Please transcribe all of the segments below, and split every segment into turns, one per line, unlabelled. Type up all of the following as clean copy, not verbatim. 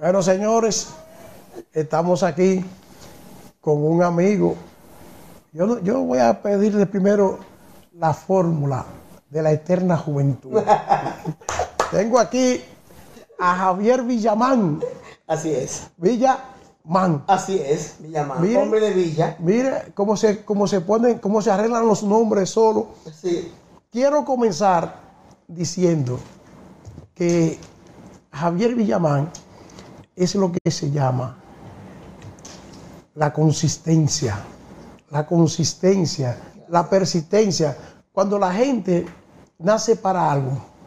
Bueno, señores, estamos aquí con un amigo. Yo voy a pedirle primero la fórmula de la eterna juventud. Tengo aquí a Javier Villamán.
Así es.
Villamán.
Así es, Villamán.
Mire,
Hombre de Villa.
Mire cómo se arreglan los nombres solo.
Sí.
Quiero comenzar diciendo que Javier Villamán es lo que se llama la consistencia, la persistencia. Cuando la gente nace para algo,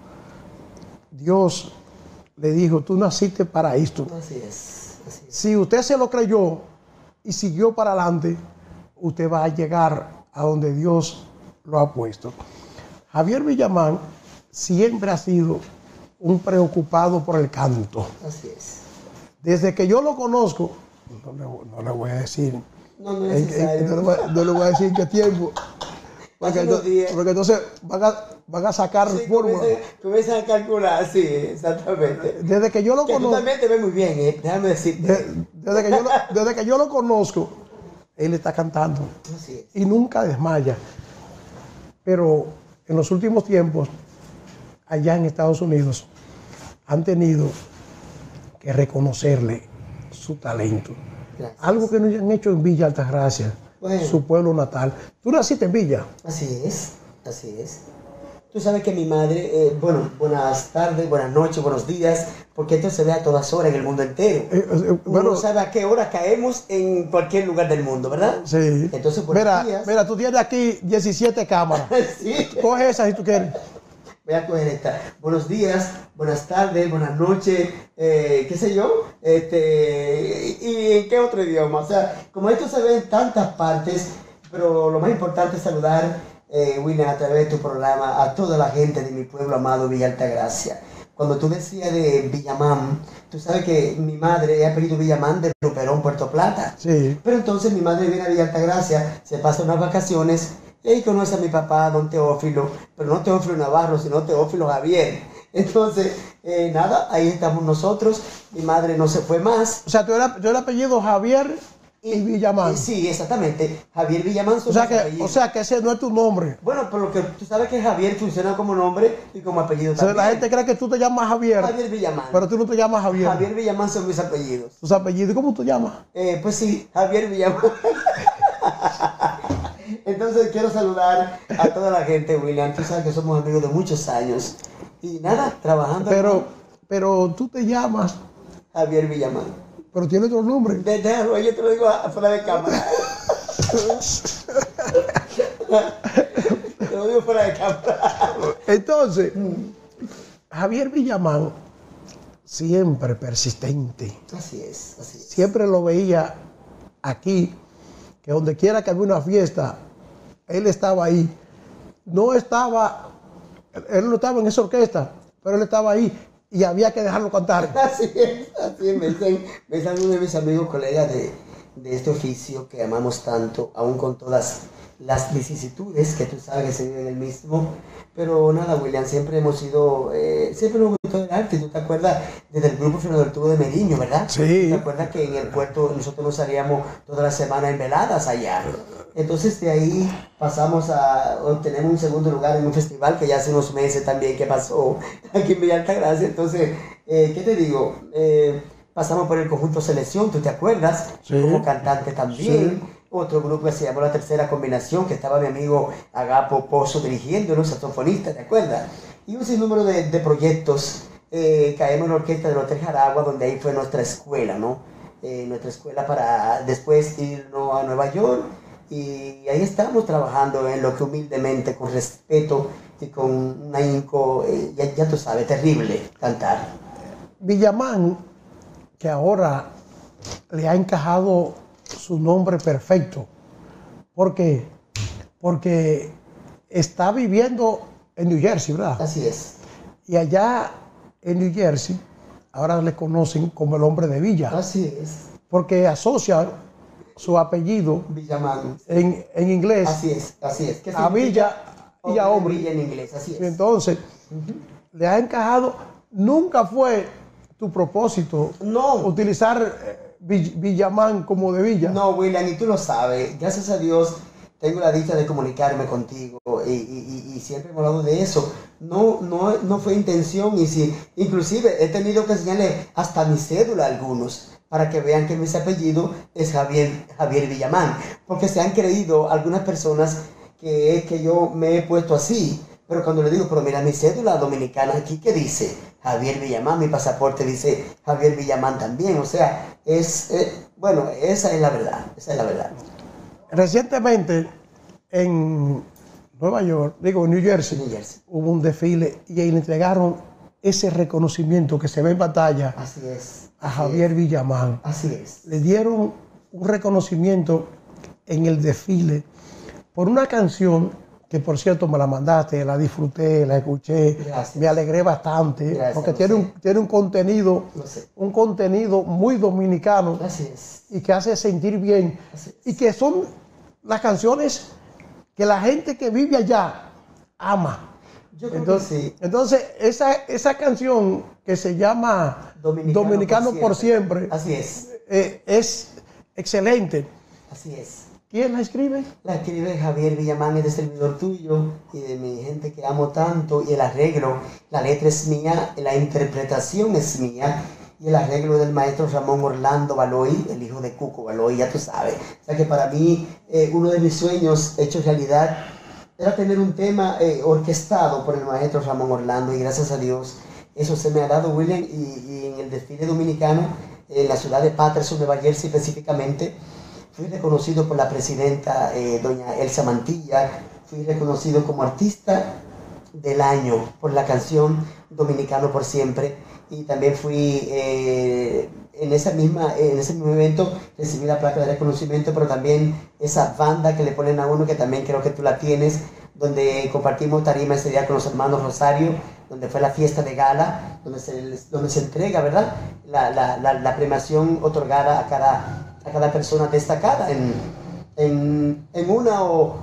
Dios le dijo, tú naciste para esto.
Así es. Así es.
Si usted se lo creyó y siguió para adelante, usted va a llegar a donde Dios lo ha puesto. Javier Villamán siempre ha sido un preocupado por el canto.
Así es.
Desde que yo lo conozco, no le voy a decir.
No es necesario.
No le voy a decir qué tiempo. Porque entonces van a sacar fórmulas.
Comienzan a calcular, sí, exactamente.
Desde que yo lo conozco.
Tú también te ves muy bien, déjame decirte.
Desde que yo lo conozco, él está cantando.
Así es.
Y nunca desmaya. Pero en los últimos tiempos, allá en Estados Unidos, han tenido que reconocerle su talento.
Gracias.
Algo que no han hecho en Villa Altagracia,
Bueno.
su pueblo natal. ¿Tú naciste en Villa?
Así es, así es. Tú sabes que mi madre, buenas tardes, buenas noches, buenos días, porque esto se ve a todas horas en el mundo entero. Uno no sabe a qué hora caemos en cualquier lugar del mundo, ¿verdad?
Sí.
Entonces, buenos días.
Mira, tú tienes aquí 17 cámaras.
Sí.
Coge esa si tú quieres.
Voy a coger esta. Buenos días, buenas tardes, buenas noches, qué sé yo, y en qué otro idioma. O sea, como esto se ve en tantas partes, pero lo más importante es saludar, William, a través de tu programa, a toda la gente de mi pueblo amado Villa Altagracia. Cuando tú decías de Villamán, tú sabes que mi madre es apellido Villamán de Luperón, Puerto Plata.
Sí.
Pero entonces mi madre viene a Villa Altagracia, se pasa unas vacaciones, y ahí conoce a mi papá, don Teófilo, pero no Teófilo Navarro, sino Teófilo Javier. Entonces, nada, ahí estamos nosotros, mi madre no se fue más.
O sea, tú eres apellido Javier y Villamán.
Sí, exactamente, Javier Villamán son
O sea,
los
que,
apellidos.
o sea, que ese no es tu nombre.
Bueno, por lo que tú sabes que Javier funciona como nombre y como apellido
O sea,
también.
la gente cree que tú te llamas Javier,
Javier Villamán.
pero tú no te llamas Javier.
Javier Villamán son mis apellidos.
Tus apellidos, ¿cómo tú llamas?
Pues sí, Javier Villamán. Entonces quiero saludar a toda la gente, William. Tú sabes que somos amigos de muchos años. Y nada, trabajando.
Pero tú te llamas,
Javier Villamán.
pero tiene otro nombre.
Déjalo, yo te lo digo fuera de cámara. Te lo digo fuera de cámara.
Entonces, Javier Villamán, siempre persistente.
Así es, así es.
Siempre lo veía aquí, que donde quiera que había una fiesta, él estaba ahí. Él no estaba en esa orquesta, pero él estaba ahí y había que dejarlo cantar.
Así es. Me dicen uno de mis amigos, colegas de este oficio que amamos tanto, aún con todas las vicisitudes que tú sabes que se viven en el mismo. Pero nada, William, siempre hemos sido, siempre nos gustó el arte. ¿Tú te acuerdas desde el grupo Fernando del Tubo de Meriño, verdad?
Sí.
¿Te acuerdas que en el puerto nosotros nos salíamos toda la semana en veladas allá? Entonces de ahí pasamos a obtener un segundo lugar en un festival que ya hace unos meses también que pasó aquí en Villa Altagracia. Entonces, ¿qué te digo? Pasamos por el conjunto Selección, ¿tú te acuerdas?
Sí.
Como cantante también. Sí. Otro grupo que se llamó La Tercera Combinación, que estaba mi amigo Agapo Pozo dirigiéndonos, saxofonista, ¿te acuerdas? Y un sinnúmero de proyectos. Caemos en la orquesta del Hotel Jaragua, donde ahí fue nuestra escuela, ¿no? Nuestra escuela para después irnos a Nueva York. Y ahí estamos trabajando en lo que humildemente, con respeto y con un ahínco, ya tú sabes, terrible cantar.
Villamán, que ahora le ha encajado su nombre perfecto. ¿Por qué? Porque está viviendo en New Jersey, ¿verdad?
Así es.
Y allá en New Jersey, ahora le conocen como el hombre de Villa.
Así es.
Porque asocian su apellido
Villamán.
en inglés.
Así es. ¿Qué
a Villa y a hombre.
Villa en inglés, así es.
Entonces, le ha encajado, nunca fue tu propósito?
No.
Utilizar Villamán como de villa.
No, William, y tú lo sabes. Gracias a Dios tengo la dicha de comunicarme contigo y siempre hemos hablado de eso. No fue intención y si, inclusive he tenido que enseñarle hasta mi cédula a algunos para que vean que mi apellido es Javier Villamán, porque se han creído algunas personas que yo me he puesto así, pero cuando le digo, pero mira mi cédula dominicana aquí, ¿qué dice? Javier Villamán, mi pasaporte dice Javier Villamán también, o sea, bueno, esa es la verdad,
Recientemente en New Jersey, hubo un desfile y le entregaron ese reconocimiento que se ve en pantalla.
Así es.
A Javier Villamán.
Así es.
Le dieron un reconocimiento en el desfile por una canción que, por cierto, me la mandaste, la disfruté, la escuché.
Gracias.
Me alegré bastante. Gracias, porque tiene un contenido muy dominicano.
Así es.
Y que hace sentir bien. Y que son las canciones que la gente que vive allá ama.
Yo creo que sí.
Entonces, esa canción que se llama Dominicano por siempre.
Así es.
Es excelente.
Así es.
¿Quién la escribe?
La escribe Javier Villamán, es de servidor tuyo y de mi gente que amo tanto. Y el arreglo, la letra es mía, la interpretación es mía. Y el arreglo del maestro Ramón Orlando Baloy, el hijo de Cuco Baloy, ya tú sabes. O sea que para mí, uno de mis sueños hechos realidad era tener un tema orquestado por el maestro Ramón Orlando, y gracias a Dios eso se me ha dado, William, y en el desfile dominicano, en la ciudad de Paterson, Nueva Jersey específicamente, fui reconocido por la presidenta doña Elsa Mantilla, fui reconocido como artista del año por la canción Dominicano por Siempre, y también fui en ese mismo evento recibí la placa de reconocimiento, pero también esa banda que le ponen a uno, que también creo que tú la tienes, donde compartimos tarima ese día con los hermanos Rosario, donde fue la fiesta de gala, donde se entrega, ¿verdad?, la premiación otorgada a cada persona destacada en una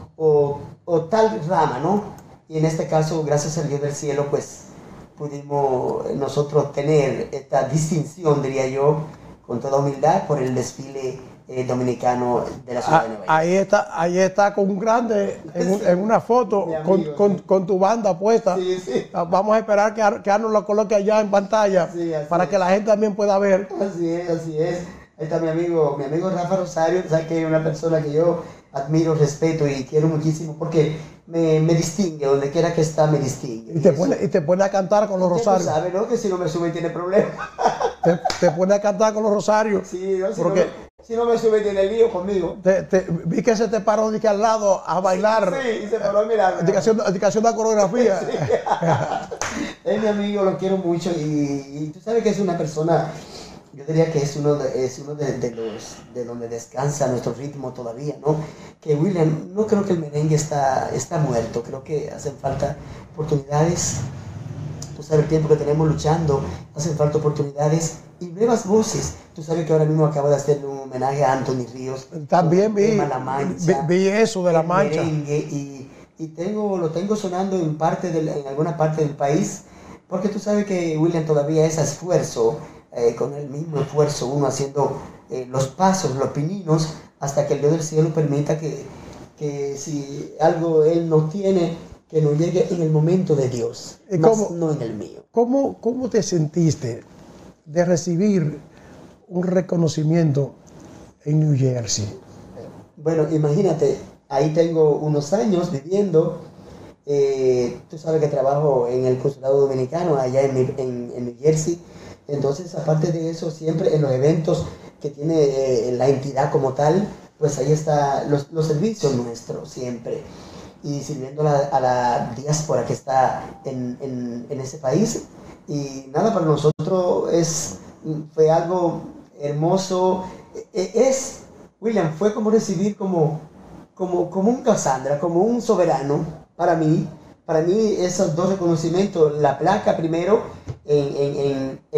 o tal rama, ¿no? Y en este caso, gracias al Dios del cielo, pues pudimos nosotros tener esta distinción, diría yo, con toda humildad, por el desfile dominicano de la ciudad de Nueva York.
Ahí está con un grande en una foto con tu banda puesta.
Sí, sí.
Vamos a esperar que Arnold lo coloque allá en pantalla, sí, para que la gente también pueda ver.
Así es. Ahí está mi amigo Rafa Rosario, sabes que es una persona que yo admiro, respeto y quiero muchísimo, porque me distingue, donde quiera que está me distingue.
Y te pone a cantar con los Rosarios.
Tú sabes, ¿no?, que si no me sube tiene problemas.
Te pone a cantar con los Rosarios.
Sí, ¿no? Si no me sube tiene lío conmigo.
Vi que se te paró de que al lado a bailar.
Sí, y se paró a mirar.
Dedicación de coreografía.
Sí. Es mi amigo, lo quiero mucho, y tú sabes que es una persona, yo diría que es uno de donde descansa nuestro ritmo todavía, ¿no? Que William, no creo que el merengue está muerto, creo que hacen falta oportunidades. Tú sabes el tiempo que tenemos luchando, hacen falta oportunidades y nuevas voces. Tú sabes que ahora mismo acabo de hacer un homenaje a Anthony Ríos.
También vi eso de La Mancha.
Merengue, y lo tengo sonando en alguna parte del país, porque tú sabes que William todavía es esfuerzo, con el mismo esfuerzo, uno haciendo los pasos, los pininos, hasta que el Dios del cielo permita que si algo Él no tiene, que nos llegue en el momento de Dios, no en el mío.
¿Cómo te sentiste de recibir un reconocimiento en New Jersey?
Bueno, imagínate, ahí tengo unos años viviendo. Tú sabes que trabajo en el consulado dominicano allá en New Jersey. Entonces, aparte de eso, siempre en los eventos que tiene la entidad como tal, pues ahí están los servicios nuestros siempre. Y sirviendo a la diáspora que está en ese país. Y nada, para nosotros fue algo hermoso. William, fue como recibir como un Cassandra, como un soberano para mí. Para mí esos dos reconocimientos, la placa primero,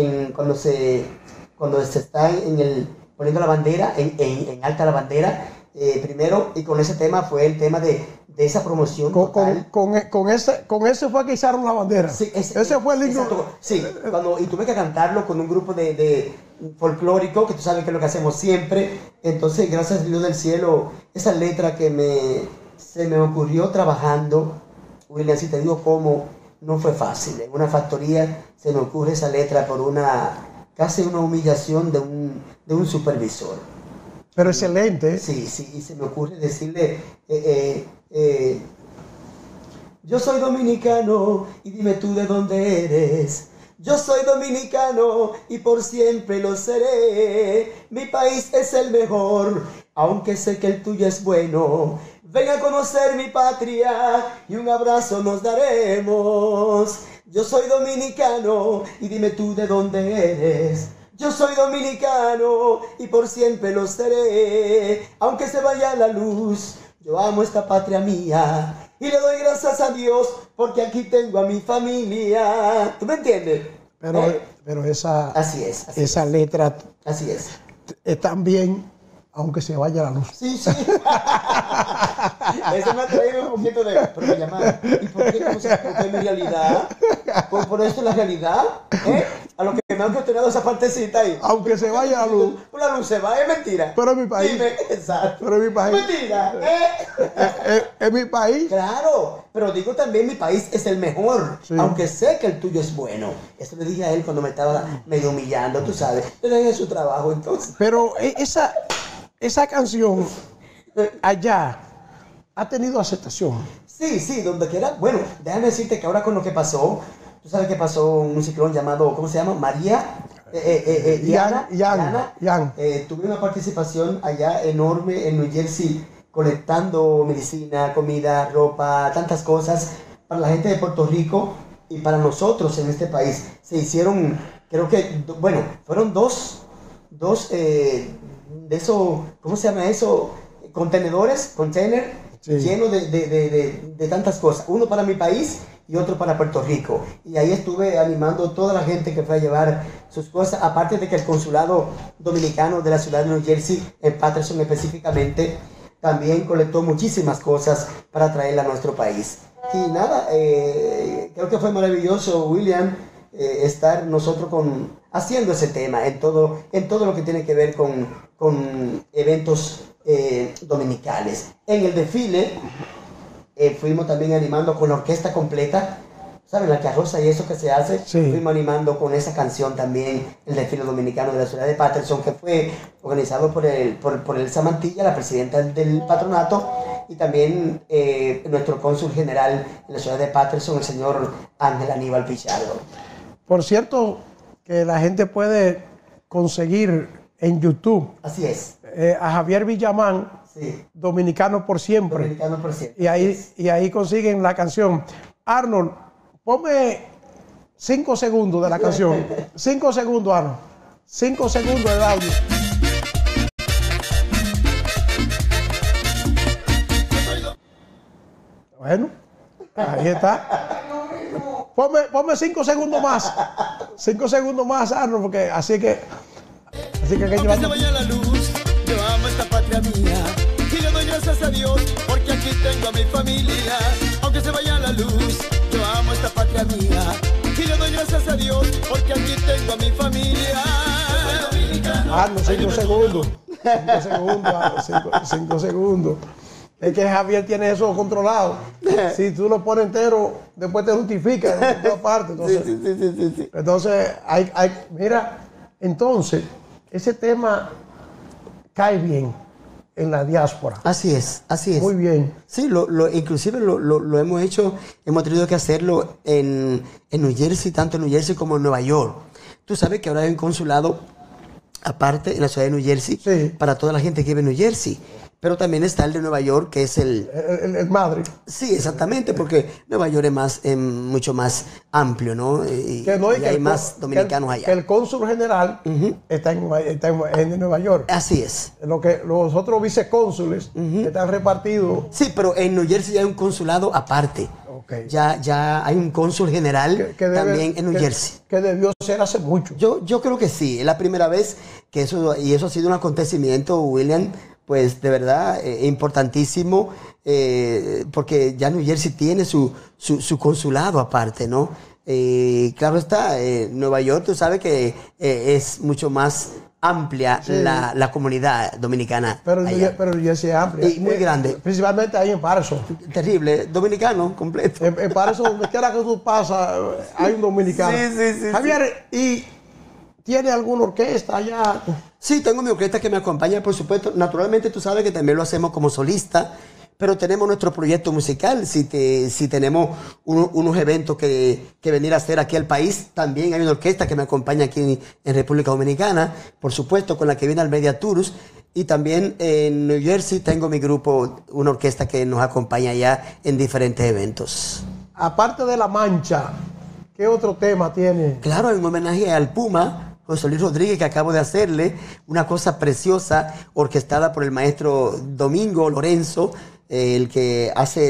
cuando se está poniendo la bandera, en alta la bandera, primero, y con ese tema fue el tema de esa promoción total.
Con ese fue que izaron la bandera.
Sí,
ese fue el himno.
Sí, y tuve que cantarlo con un grupo de folclórico, que tú sabes que es lo que hacemos siempre. Entonces, gracias a Dios del cielo, esa letra que se me ocurrió trabajando, William, si te digo cómo, no fue fácil. En una factoría se me ocurre esa letra por casi una humillación de un supervisor.
Pero excelente.
Sí, y se me ocurre decirle, yo soy dominicano y dime tú de dónde eres. Yo soy dominicano y por siempre lo seré. Mi país es el mejor, aunque sé que el tuyo es bueno. Ven a conocer mi patria y un abrazo nos daremos. Yo soy dominicano y dime tú de dónde eres. Yo soy dominicano y por siempre lo seré. Aunque se vaya la luz, yo amo esta patria mía y le doy gracias a Dios porque aquí tengo a mi familia. ¿Tú me entiendes?
Pero esa,
así es.
Esa letra
así es
también, aunque se vaya la luz.
Sí. Eso me ha traído un poquito de... Pero me llamaron. ¿Y por qué? ¿Cómo se explica mi realidad? ¿Por esto es la realidad? A lo que me han cuestionado esa partecita ahí.
Aunque se vaya la luz.
La luz se va, es mentira.
Pero en mi país.
Dime, exacto.
Pero en mi país.
Mentira.
En mi país.
Claro. Pero digo también mi país es el mejor. Sí. Aunque sé que el tuyo es bueno. Eso le dije a él cuando me estaba medio humillando, tú sabes. Le dejé su trabajo entonces.
Pero esa canción allá ha tenido aceptación.
Sí, donde quiera. Bueno, déjame decirte que ahora con lo que pasó, tú sabes que pasó un ciclón llamado, ¿cómo se llama? María.
Yan.
Tuve una participación allá enorme en New Jersey, colectando medicina, comida, ropa, tantas cosas para la gente de Puerto Rico y para nosotros en este país. Se hicieron, creo que, fueron dos de esos, ¿cómo se llama eso? Container, sí. Lleno de tantas cosas. Uno para mi país y otro para Puerto Rico. Y ahí estuve animando a toda la gente que fue a llevar sus cosas. Aparte de que el consulado dominicano de la ciudad de New Jersey, en Paterson específicamente, también colectó muchísimas cosas para traerla a nuestro país. Y nada, creo que fue maravilloso, William, estar nosotros haciendo ese tema en todo lo que tiene que ver con eventos dominicales. En el desfile fuimos también animando con la orquesta completa, ¿saben? La carroza y eso que se hace. Sí. Fuimos animando con esa canción también el desfile dominicano de la ciudad de Paterson, que fue organizado por Elsa Mantilla, la presidenta del patronato, y también nuestro cónsul general en la ciudad de Paterson, el señor Ángel Aníbal Pichardo.
Por cierto, que la gente puede conseguir en YouTube.
Así es.
A Javier Villamán, sí. Dominicano por siempre.
Dominicano por siempre.
Y ahí consiguen la canción. Arnold, ponme 5 segundos de la canción. 5 segundos, Arnold. 5 segundos de audio. Bueno, ahí está. Ponme 5 segundos más. 5 segundos más, Arnold, porque así que
aunque se vaya la luz, yo amo esta patria mía y le doy gracias a Dios porque aquí tengo a mi familia. Aunque se vaya la luz, yo amo esta patria mía y le doy gracias a Dios porque aquí tengo a mi familia.
Arnold, 5 segundos. 5 segundos, Arnold, 5 segundos. Es que Javier tiene eso controlado. Si tú lo pones entero, después te justifica en todas partes. Entonces, sí. Entonces mira, entonces, ese tema cae bien en la diáspora.
Así es.
Muy bien.
Sí, inclusive lo hemos hecho, hemos tenido que hacerlo en New Jersey, tanto en New Jersey como en Nueva York. Tú sabes que ahora hay un consulado aparte en la ciudad de New Jersey, sí, para toda la gente que vive en New Jersey. Pero también está el de Nueva York, que es el
madre.
Sí, exactamente, porque Nueva York es mucho más amplio, ¿no? Y hay más dominicanos allá.
Que el cónsul general está en Nueva York.
Así es.
Los otros vicecónsules están repartidos.
Sí, pero en New Jersey hay un consulado aparte. Okay. Ya hay un cónsul general también en New Jersey.
Que debió ser hace mucho.
Yo creo que sí, es la primera vez que eso ha sido un acontecimiento, William, pues de verdad importantísimo, porque ya New Jersey tiene su consulado aparte, ¿no? Claro está, Nueva York, tú sabes que es mucho más amplia la comunidad dominicana.
Pero New Jersey es amplia.
Y muy grande.
Principalmente ahí en Patterson.
Terrible, dominicano completo.
En Patterson, donde quiera que tú pasas, hay un dominicano.
Sí.
Javier, ¿y tiene alguna orquesta allá?
Sí, tengo mi orquesta que me acompaña, por supuesto. Naturalmente, tú sabes que también lo hacemos como solista, pero tenemos nuestro proyecto musical. Si tenemos unos eventos que venir a hacer aquí al país, también hay una orquesta que me acompaña aquí en República Dominicana, por supuesto, con la que viene al Media Tours. Y también en New Jersey tengo mi grupo, una orquesta que nos acompaña ya en diferentes eventos.
Aparte de La Mancha, ¿qué otro tema tiene?
Claro, en homenaje al Puma, José Luis Rodríguez, que acabo de hacerle una cosa preciosa, orquestada por el maestro Domingo Lorenzo, el que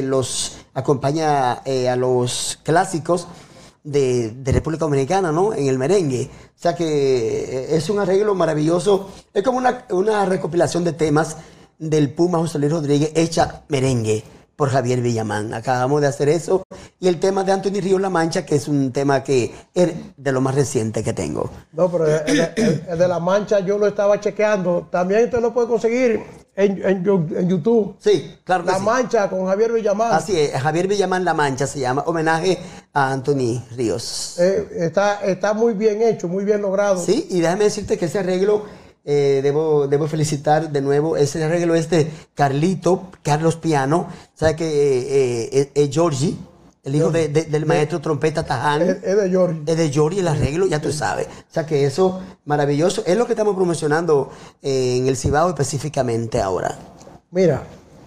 acompaña a los clásicos de República Dominicana, ¿no? En el merengue. O sea que es un arreglo maravilloso. Es como una recopilación de temas del Puma José Luis Rodríguez hecha merengue por Javier Villamán. Acabamos de hacer eso. Y el tema de Anthony Ríos La Mancha, que es un tema que es de lo más reciente que tengo.
No, pero el de La Mancha yo lo estaba chequeando. También usted lo puede conseguir en YouTube.
Sí, claro que
La
sí.
Mancha con Javier Villamán.
Así es, Javier Villamán La Mancha se llama, homenaje a Anthony Ríos.
Está muy bien hecho, muy bien logrado.
Sí, y déjame decirte que ese arreglo, debo felicitar de nuevo, ese arreglo es de Carlos Piano, ¿sabes que es Georgie? El hijo del maestro trompeta Taján.
Es de Georgie.
Es de Georgie el arreglo, ya tú sabes. O sea que eso, maravilloso. Es lo que estamos promocionando en el Cibao específicamente ahora.
Mira,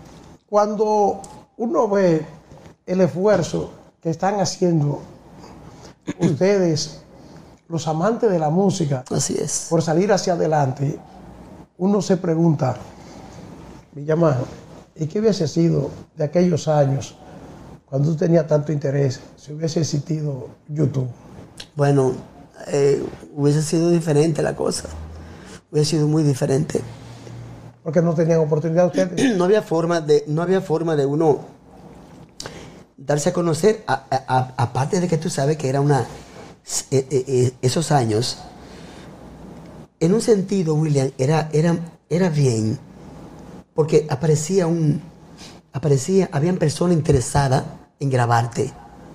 cuando uno ve el esfuerzo que están haciendo ustedes, los amantes de la música,
Así es.
por salir hacia adelante, uno se pregunta, Villamán, ¿y qué hubiese sido de aquellos años cuando tú tenías tanto interés, si hubiese existido YouTube?
Bueno, hubiese sido diferente la cosa. Hubiese sido muy diferente.
Porque no tenían oportunidad ustedes.
No había forma de uno darse a conocer, aparte de que tú sabes que era esos años, en un sentido, William, era bien, porque habían personas interesadas en grabarte,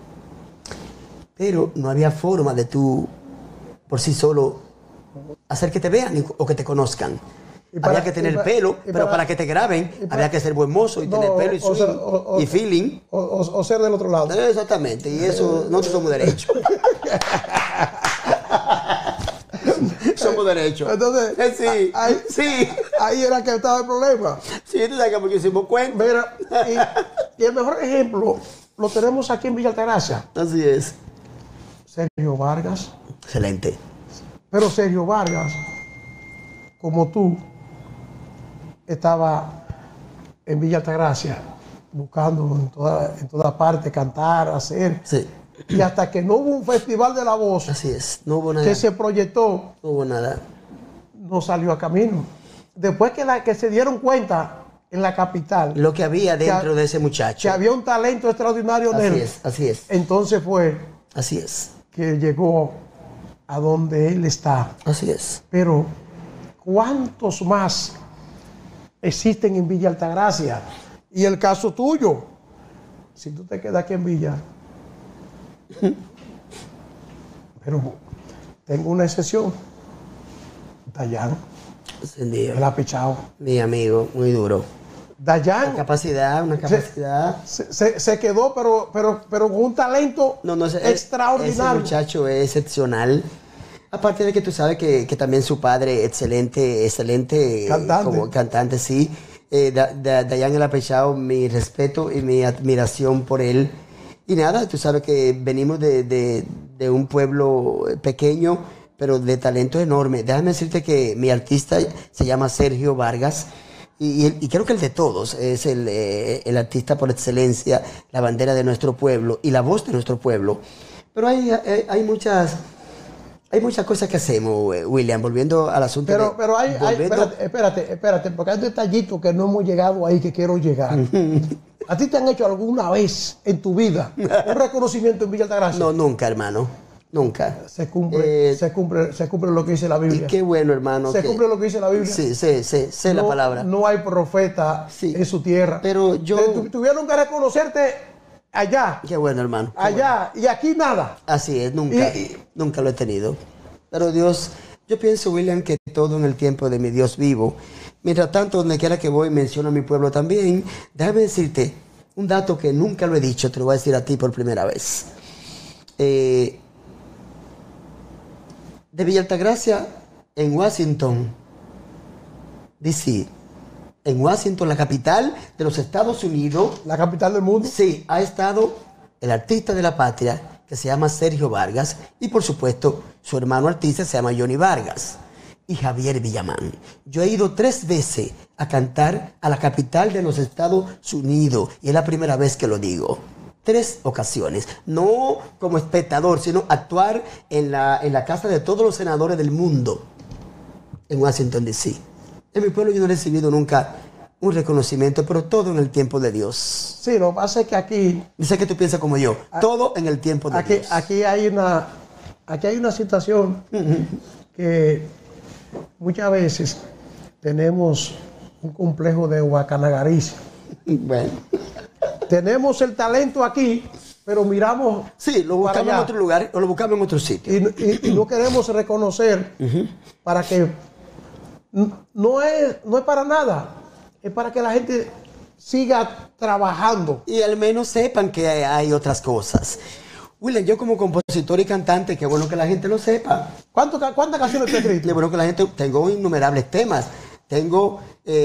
pero no había forma de tú, por sí solo, hacer que te vean o que te conozcan. Había que tener pelo, pero para que te graben, había que ser buen mozo y tener pelo y swing y feeling.
O ser del otro lado.
Exactamente, y eso nosotros somos derechos. Somos derechos.
Entonces,
sí.
Ahí era que estaba el problema.
Sí, tú sabes que porque hicimos cuenta.
Mira, y el mejor ejemplo lo tenemos aquí en Villa Altagracia.
Así es.
Sergio Vargas.
Excelente.
Pero Sergio Vargas, como tú, estaba en Villa Altagracia buscando en toda parte cantar, hacer.
Sí.
Y hasta que no hubo un festival de la voz.
Así es. No hubo nada.
Que se proyectó.
No hubo nada.
No salió a camino. Después que se dieron cuenta en la capital.
Lo que había dentro de ese muchacho.
Que había un talento extraordinario en él.
Así es.
Entonces fue.
Así es.
Que llegó a donde él está.
Así es.
Pero, ¿cuántos más existen en Villa Altagracia? Y el caso tuyo, si tú te quedas aquí en Villa, pero tengo una excepción, Dayan, el apichao.
Mi amigo, muy duro.
Dayan.
Una capacidad.
Se quedó, pero con un talento extraordinario.
Ese muchacho es excepcional. Aparte de que tú sabes que también su padre, excelente
cantante.
Como cantante, sí. Dayan el Apechao, mi respeto y mi admiración por él. Y nada, tú sabes que venimos de un pueblo pequeño, pero de talento enorme. Déjame decirte que mi artista se llama Sergio Vargas. Y creo que el de todos es el artista por excelencia, la bandera de nuestro pueblo y la voz de nuestro pueblo. Pero hay hay muchas cosas que hacemos, William, volviendo al asunto.
Pero espérate, porque hay un detallito que no hemos llegado ahí que quiero llegar. ¿A ti te han hecho alguna vez en tu vida un reconocimiento en Villa Altagracia?
No, nunca, hermano. Nunca.
Se cumple lo que dice la Biblia.
Y qué bueno, hermano.
Se cumple lo que dice la Biblia.
Sí, sé la palabra.
No hay profeta en su tierra.
Pero yo...
Tuvieron que reconocerte allá.
Qué bueno, hermano.
Allá. Bueno. Y aquí nada.
Así es, nunca lo he tenido. Pero Dios, yo pienso, William, que todo en el tiempo de mi Dios vivo. Mientras tanto, donde quiera que voy, menciono a mi pueblo también. Déjame decirte un dato que nunca lo he dicho, te lo voy a decir a ti por primera vez. De Villa Altagracia, en Washington, D.C., en Washington, la capital de los Estados Unidos.
La capital del mundo.
Sí, ha estado el artista de la patria, que se llama Sergio Vargas, y por supuesto, su hermano artista se llama Johnny Vargas, y Javier Villamán. Yo he ido 3 veces a cantar a la capital de los Estados Unidos, y es la primera vez que lo digo. 3 ocasiones, no como espectador, sino actuar en la casa de todos los senadores del mundo, en Washington, D.C. En mi pueblo yo no he recibido nunca un reconocimiento, pero todo en el tiempo de Dios.
Sí, lo que pasa es que aquí...
Dice que tú piensas como yo, todo en el tiempo de Dios.
Aquí hay una situación que muchas veces tenemos un complejo de guacanagaricia.
Bueno.
Tenemos el talento aquí, pero miramos...
Sí, lo buscamos en otro lugar o lo buscamos en otro sitio.
Y no queremos reconocer para que... No es para nada. Es para que la gente siga trabajando.
Y al menos sepan que hay otras cosas. William, yo como compositor y cantante, qué bueno que la gente lo sepa.
¿Cuántas canciones te has escrito?
Qué bueno que la gente... Tengo innumerables temas. Tengo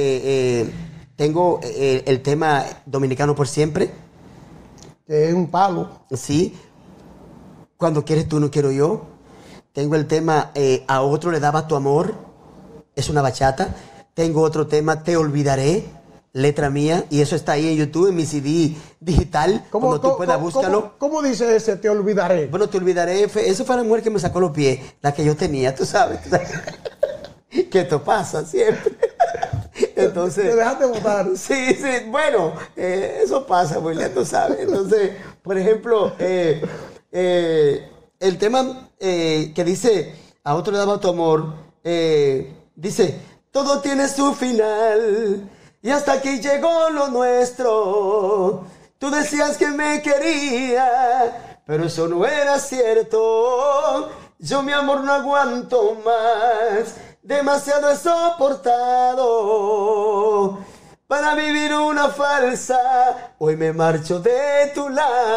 el tema Dominicano por Siempre.
Que es un palo.
Sí. Cuando quieres tú, no quiero yo. Tengo el tema A otro le daba tu amor. Es una bachata. Tengo otro tema, Te olvidaré, letra mía. Y eso está ahí en YouTube, en mi CD digital. Como tú puedas, búscalo.
¿Cómo dice ese Te olvidaré?
Bueno, Te olvidaré. Eso fue la mujer que me sacó los pies. La que yo tenía, tú sabes. Que esto pasa siempre. Entonces,
te dejaste votar.
Sí, bueno, eso pasa, William, tú sabes. Entonces, por ejemplo, el tema que dice, a otro le daba tu amor, dice, todo tiene su final y hasta aquí llegó lo nuestro. Tú decías que me quería, pero eso no era cierto. Yo, mi amor, no aguanto más. Demasiado he soportado para vivir una falsa. Hoy me marcho de tu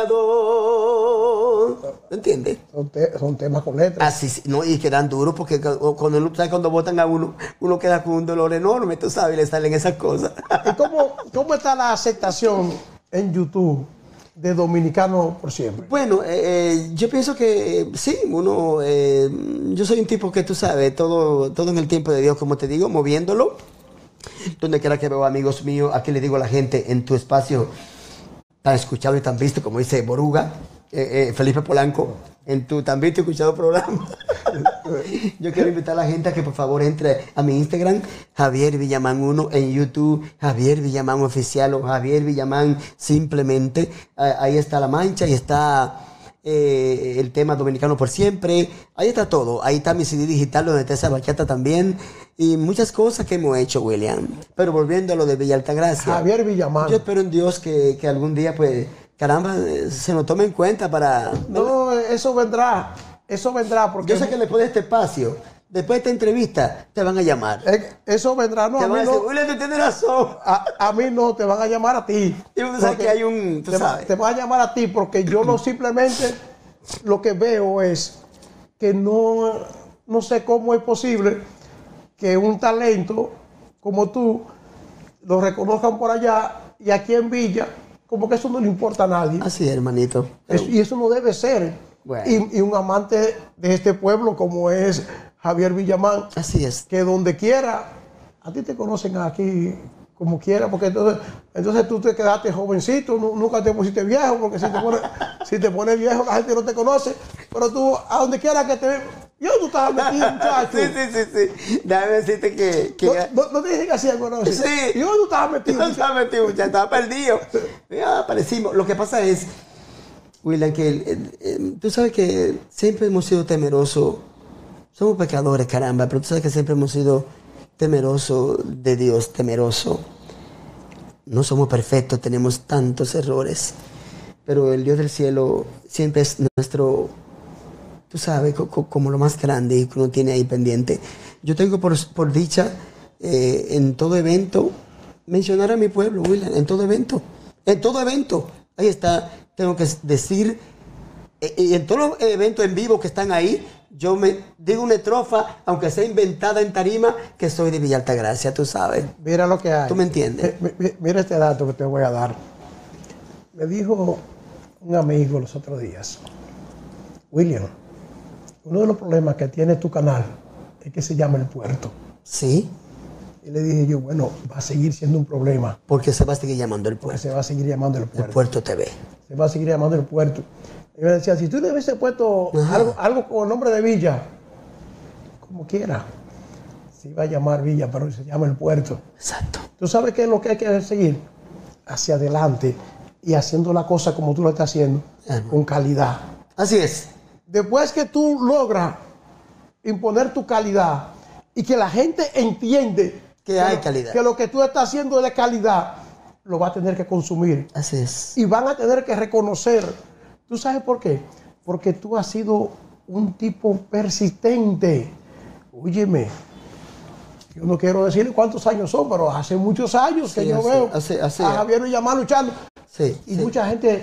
lado. ¿Entiendes?
Son temas con letras.
Así, no, y quedan duros porque cuando votan a uno queda con un dolor enorme, tú sabes, le salen esas cosas.
¿Y cómo está la aceptación en YouTube de Dominicano por Siempre?
Bueno, yo pienso que sí, yo soy un tipo que tú sabes, todo en el tiempo de Dios, como te digo, moviéndolo. Donde quiera que veo amigos míos, aquí le digo a la gente en tu espacio tan escuchado y tan visto, como dice Boruga, Felipe Polanco, en tu tan visto y escuchado programa. Yo quiero invitar a la gente a que por favor entre a mi Instagram, Javier Villamán 1, en YouTube, Javier Villamán Oficial o Javier Villamán simplemente. Ahí está La Mancha y está el tema Dominicano por Siempre. Ahí está todo. Ahí está mi CD digital donde está esa bachata también. Y muchas cosas que hemos hecho, William. Pero volviendo a lo de Villa Altagracia.
Javier Villamán.
Yo espero en Dios que algún día, pues, caramba, se nos tome en cuenta para...
No, eso vendrá porque...
Yo sé que después de este espacio, después de esta entrevista, te van a llamar.
Eso vendrá, no.
Te
a
van
mí
a decir,
no,
William, tú tienes razón.
a mí no, te van a llamar a ti.
Y tú sabes que hay un... Tú sabes.
Te van a llamar a ti porque yo no simplemente lo que veo es que no sé cómo es posible que un talento como tú lo reconozcan por allá y aquí en Villa, como que eso no le importa a nadie.
Así es, hermanito.
Y eso no debe ser.
Bueno.
Y un amante de este pueblo como es Javier Villamán.
Así es.
Que donde quiera, a ti te conocen aquí como quiera, porque entonces tú te quedaste jovencito, nunca te pusiste viejo, porque si te pones viejo la gente no te conoce, pero tú a donde quiera que te ¿Y dónde tú estabas metido, muchacho?
Sí. Déjame decirte que
No te dije que hacía algo, ¿no?
Sí.
¿Y dónde tú estabas metido?
no estaba metido, muchacho, estaba perdido. Ya aparecimos. Lo que pasa es, William, que tú sabes que siempre hemos sido temerosos. Somos pecadores, caramba, pero tú sabes que siempre hemos sido temerosos de Dios, temerosos. No somos perfectos, tenemos tantos errores, pero el Dios del cielo siempre es nuestro, tú sabes, como lo más grande y que uno tiene ahí pendiente. Yo tengo por dicha, en todo evento, mencionar a mi pueblo, William, en todo evento, ahí está, tengo que decir, y en todos los eventos en vivo que están ahí, yo me digo una estrofa, aunque sea inventada en tarima, que soy de Villa Altagracia, tú sabes.
Mira lo que hay.
¿Tú me entiendes?
Mira este dato que te voy a dar. Me dijo un amigo los otros días, William, uno de los problemas que tiene tu canal es que se llama El Puerto.
Sí.
Y le dije yo, bueno, va a seguir siendo un problema.
Porque se va a seguir llamando El
Porque
Puerto.
se va a seguir llamando El Puerto.
El Puerto TV.
Se va a seguir llamando El Puerto. Y me decía, si tú le hubiese puesto algo con el nombre de Villa, como quiera, se iba a llamar Villa, pero se llama El Puerto.
Exacto.
¿Tú sabes qué es lo que hay que seguir? Hacia adelante y haciendo la cosa como tú lo estás haciendo, con calidad.
Así es.
Después que tú logras imponer tu calidad y que la gente entiende
Que hay calidad.
que lo que tú estás haciendo es de calidad, lo va a tener que consumir.
Así es.
Y van a tener que reconocer. ¿Tú sabes por qué? Porque tú has sido un tipo persistente. Óyeme, yo no quiero decirle cuántos años son, pero hace muchos años que yo veo a Javier Villamar luchando.
Sí.
Y mucha gente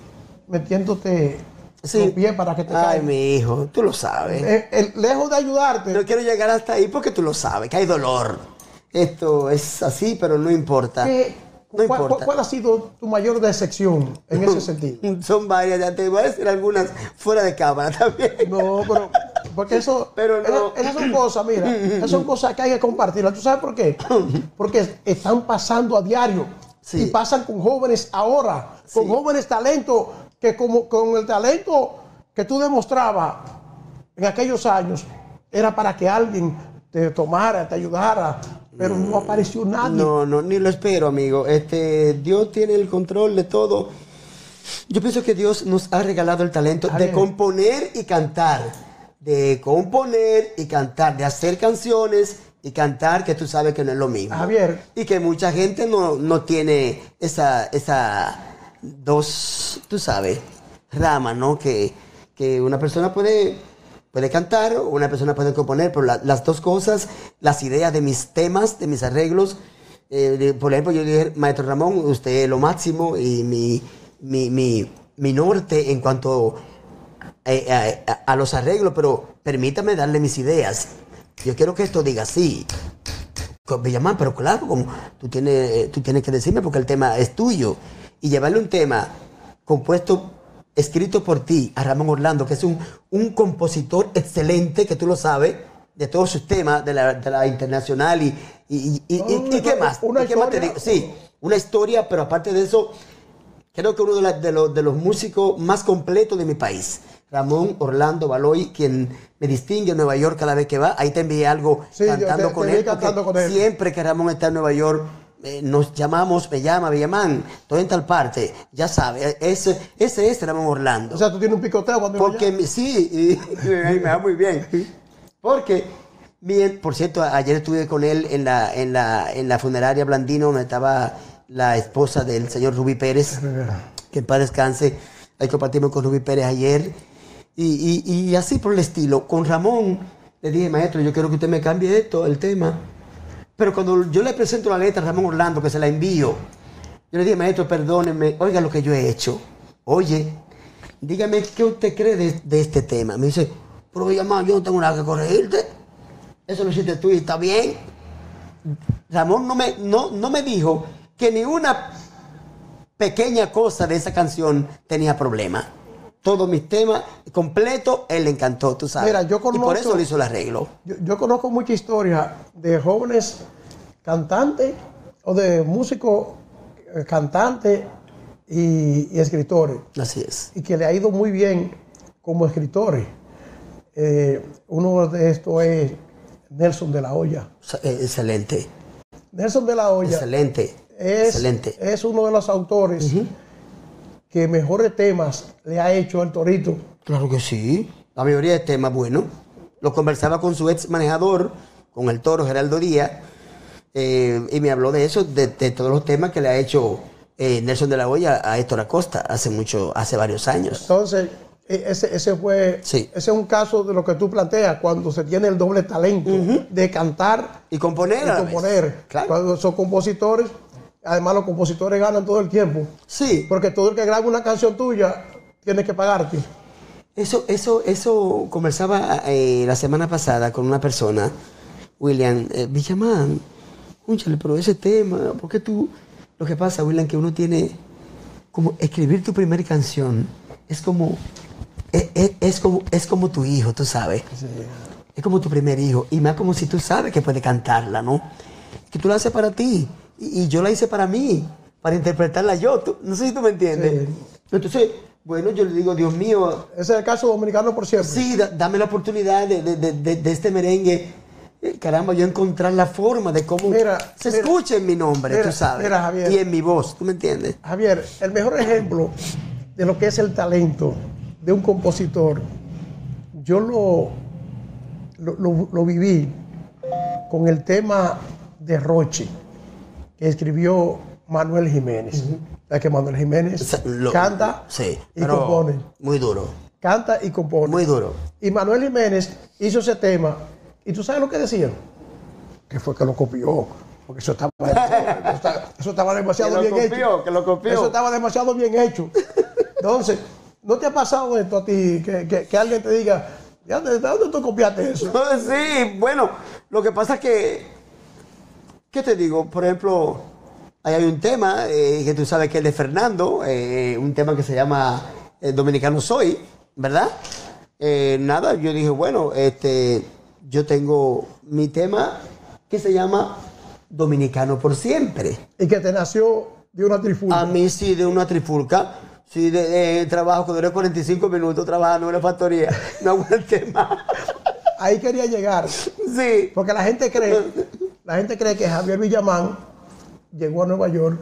metiéndote los pies para que te caigas.
Ay, mi hijo, tú lo sabes.
Lejos de ayudarte.
No quiero llegar hasta ahí porque tú lo sabes, que hay dolor. Esto es así, pero no importa. No importa.
¿Cuál ha sido tu mayor decepción en ese sentido?
Son varias, ya te voy a decir algunas fuera de cámara también.
No, pero porque eso,
pero no.
esas son cosas, mira, esas son cosas que hay que compartirlas. ¿Tú sabes por qué? Porque están pasando a diario.
Sí.
Y pasan con jóvenes ahora, con jóvenes talentos, que como con el talento que tú demostrabas en aquellos años, era para que alguien te tomara, te ayudara, pero no apareció nadie.
No, ni lo espero, amigo. Dios tiene el control de todo. Yo pienso que Dios nos ha regalado el talento de componer y cantar. De componer y cantar, de hacer canciones y cantar, que tú sabes que no es lo mismo.
Javier.
Y que mucha gente no tiene esa dos, tú sabes, ramas, ¿no? Que una persona puede cantar o una persona puede componer, pero las dos cosas, las ideas de mis temas, de mis arreglos, por ejemplo, yo dije, maestro Ramón, usted es lo máximo y mi norte en cuanto a los arreglos, pero permítame darle mis ideas. Yo quiero que esto diga así. Villamar, pero claro, como tú tienes que decirme porque el tema es tuyo. Y llevarle un tema compuesto, escrito por ti, a Ramón Orlando, que es un compositor excelente, que tú lo sabes, de todos sus temas, de la internacional y qué más. ¿Qué más te digo? Sí, una historia, pero aparte de eso, creo que uno de los músicos más completos de mi país. Ramón Orlando Baloy, quien me distingue en Nueva York cada vez que va. Ahí te envié algo cantando con él. Siempre que Ramón está en Nueva York, nos llamamos, me llama, Villamán, estoy en tal parte. Ya sabes, ese es Ramón Orlando.
O sea, tú tienes un picoteo cuando
sí, y me va muy bien. Porque, bien, por cierto, ayer estuve con él en la funeraria Blandino, donde estaba la esposa del señor Rubí Pérez, que en paz descanse. Ahí compartimos con Rubí Pérez ayer. Y así por el estilo. Con Ramón le dije, maestro, yo quiero que usted me cambie esto, el tema. Pero cuando yo le presento la letra a Ramón Orlando, que se la envío, yo le dije, maestro, perdóneme, oiga lo que yo he hecho. Oye, dígame qué usted cree de este tema. Me dice, pero Villamar, yo no tengo nada que corregirte. Eso lo hiciste tú y está bien. Ramón no me dijo que ni una pequeña cosa de esa canción tenía problema. Todos mis temas completos, él le encantó, tú sabes.
Mira, yo conozco,
y por eso le hizo el arreglo.
Yo conozco mucha historia de jóvenes cantantes o de músicos cantantes y escritores.
Así es.
Y que le ha ido muy bien como escritores. Uno de estos es Nelson de la Hoya.
Excelente.
Nelson de la Hoya.
Excelente.
Es uno de los autores que mejores temas le ha hecho al Torito.
Claro que sí. La mayoría de temas, bueno. Lo conversaba con su ex manejador, con el Toro, Geraldo Díaz, y me habló de eso, de todos los temas que le ha hecho Nelson de la Hoya a Héctor Acosta hace varios años.
Entonces, ese es un caso de lo que tú planteas, cuando se tiene el doble talento de cantar
y componer.
Claro. Cuando son compositores, además los compositores ganan todo el tiempo.
Sí.
Porque todo el que graba una canción tuya tiene que pagarte.
Eso conversaba la semana pasada con una persona, William Villamán. Cúnchale, pero ese tema, ¿por qué tú? Lo que pasa, William, que uno tiene como escribir tu primera canción, es como tu hijo, tú sabes. Sí. Es como tu primer hijo, y más como si tú sabes que puedes cantarla, ¿no? Que tú la haces para ti, y yo la hice para mí, para interpretarla yo. No sé si tú me entiendes. Sí. Entonces, bueno, yo le digo, Dios mío.
Ese es el caso dominicano por siempre.
Sí, dame la oportunidad de este merengue. Caramba, yo encontrar la forma de cómo se escuche en mi nombre, tú sabes.
Mira, Javier,
y en mi voz, ¿tú me entiendes?
Javier, el mejor ejemplo de lo que es el talento de un compositor, yo lo viví con el tema de Rochi, que escribió Manuel Jiménez. Es que Manuel Jiménez canta y compone.
Muy duro.
Canta y compone.
Muy duro.
Y Manuel Jiménez hizo ese tema. ¿Y tú sabes lo que decían? Que fue que lo copió. Porque eso estaba demasiado bien hecho.
Que lo copió.
Eso estaba demasiado bien hecho. Entonces, ¿no te ha pasado esto a ti? Que alguien te diga, ¿de dónde tú copiaste eso?
Sí, bueno, lo que pasa es que, ¿qué te digo? Por ejemplo, hay un tema que tú sabes que es de Fernando, un tema que se llama Dominicano Soy, ¿verdad? Nada, yo dije, bueno, yo tengo mi tema que se llama Dominicano por Siempre.
¿Y que te nació de una trifulca?
A mí sí, de una trifulca. Sí, trabajo, cuando duré 45 minutos trabajando en una factoría. No aguanté más.
Ahí quería llegar.
Sí.
Porque la gente cree que Javier Villamán llegó a Nueva York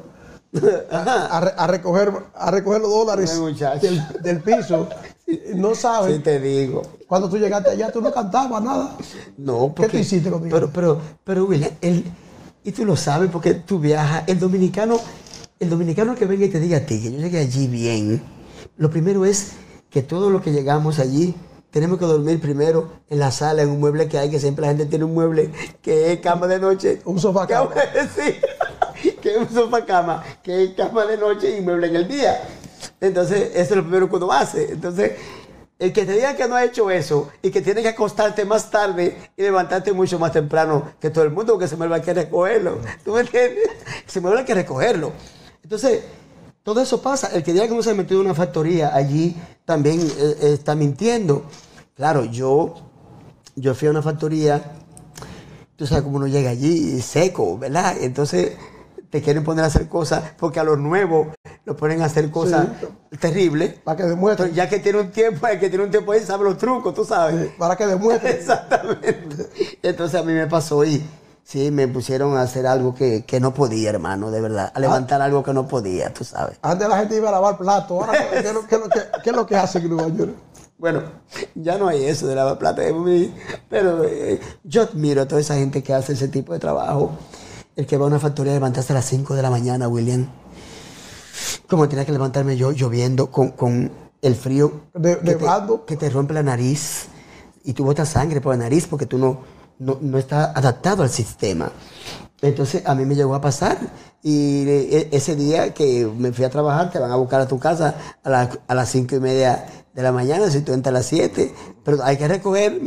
a recoger los dólares del piso. No sabes.
Sí, te digo.
Cuando tú llegaste allá, tú no cantabas nada.
No, porque,
¿qué tú hiciste conmigo?
Pero William, y tú lo sabes porque tú viajas. El dominicano que venga y te diga a ti que yo llegué allí bien, lo primero es que todo lo que llegamos allí tenemos que dormir primero en la sala, en un mueble que hay, que siempre la gente tiene un mueble que es cama de noche.
Un sofá cama.
Sí, que es un sofá cama, que es cama de noche y mueble en el día. Entonces, eso es lo primero que uno hace. Entonces, el que te diga que no ha hecho eso y que tiene que acostarte más tarde y levantarte mucho más temprano que todo el mundo, porque se me va a querer recogerlo. ¿Tú me entiendes? Se me va a querer recogerlo. Entonces, todo eso pasa. El que diga que uno se ha metido en una factoría allí también está mintiendo. Claro, yo fui a una factoría, tú sabes cómo uno llega allí seco, ¿verdad? Entonces te quieren poner a hacer cosas, porque a los nuevos los ponen a hacer cosas terribles.
Para que demuestren.
Ya que tiene un tiempo, el que tiene un tiempo ahí sabe los trucos, tú sabes.
Sí, para que demuestren.
Exactamente. Entonces a mí me pasó y sí, me pusieron a hacer algo que no podía, hermano, de verdad. A levantar algo que no podía, tú sabes.
Antes la gente iba a lavar platos. Ahora, ¿qué es lo que hacen en Nueva York?
Bueno, ya no hay eso de lavar platos. Pero yo admiro a toda esa gente que hace ese tipo de trabajo. El que va a una factoría a levantarse a las 5 de la mañana, William. Como tenía que levantarme yo lloviendo con el frío que te rompe la nariz y tú botas sangre por la nariz porque tú no estás adaptado al sistema. Entonces a mí me llegó a pasar y ese día que me fui a trabajar te van a buscar a tu casa a las 5:30 de la mañana, si tú entras a las 7, pero hay que recoger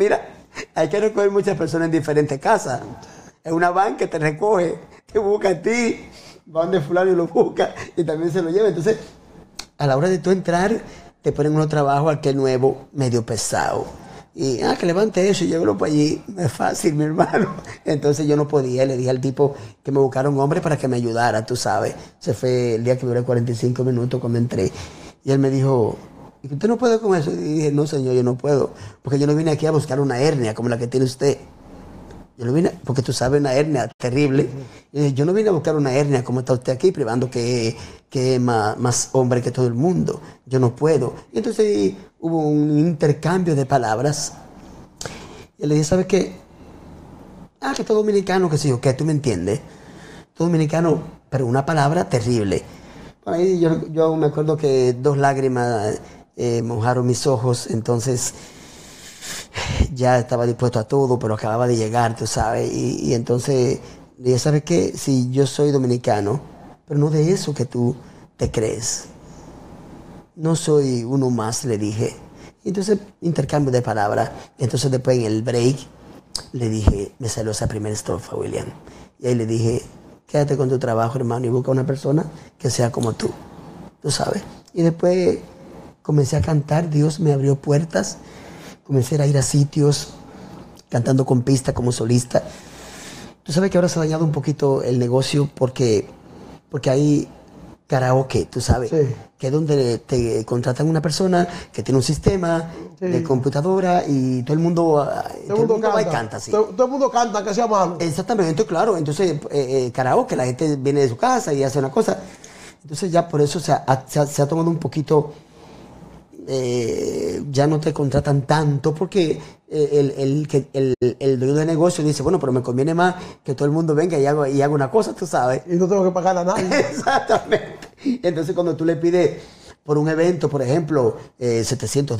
muchas personas en diferentes casas. Es una van que te recoge, te busca a ti, va donde fulano y lo busca y también se lo lleva. Entonces, a la hora de tú entrar, te ponen unos trabajos aquel nuevo medio pesado. Y, que levante eso y llévelo para allí. No es fácil, mi hermano. Entonces yo no podía. Le dije al tipo que me buscara un hombre para que me ayudara, tú sabes. Se fue el día que duré 45 minutos cuando entré. Y él me dijo, ¿y usted no puede con eso? Y dije, no, señor, yo no puedo. Porque yo no vine aquí a buscar una hernia como la que tiene usted. Yo no vine, porque tú sabes, una hernia terrible. Y dije, yo no vine a buscar una hernia como está usted aquí, privando que es más hombre que todo el mundo. Yo no puedo. Y entonces hubo un intercambio de palabras. Y le dije, ¿sabes qué? Que todo dominicano, que sí, o qué, tú me entiendes. Todo dominicano, pero una palabra terrible. Por ahí yo me acuerdo que 2 lágrimas mojaron mis ojos, entonces ya estaba dispuesto a todo, pero acababa de llegar, tú sabes. Y entonces dije, ¿sabes qué? Si yo soy dominicano, pero no de eso que tú te crees. No soy uno más, le dije. Entonces, intercambio de palabras. Entonces, después en el break, le dije, me salió esa primera estrofa, William. Y ahí le dije, quédate con tu trabajo, hermano, y busca una persona que sea como tú. Tú sabes. Y después comencé a cantar, Dios me abrió puertas. Comencé a ir a sitios, cantando con pista como solista. Tú sabes que ahora se ha dañado un poquito el negocio porque hay karaoke, tú sabes, sí. Que es donde te contratan una persona que tiene un sistema de computadora y todo el mundo va y canta. Sí.
Todo el mundo canta, que sea malo.
Exactamente, claro. Entonces, karaoke, la gente viene de su casa y hace una cosa. Entonces ya por eso se ha tomado un poquito... ya no te contratan tanto porque el dueño de negocio dice, bueno, pero me conviene más que todo el mundo venga y haga una cosa, tú sabes.
Y no tengo que pagar a nadie.
Exactamente. Entonces cuando tú le pides por un evento, por ejemplo, $700,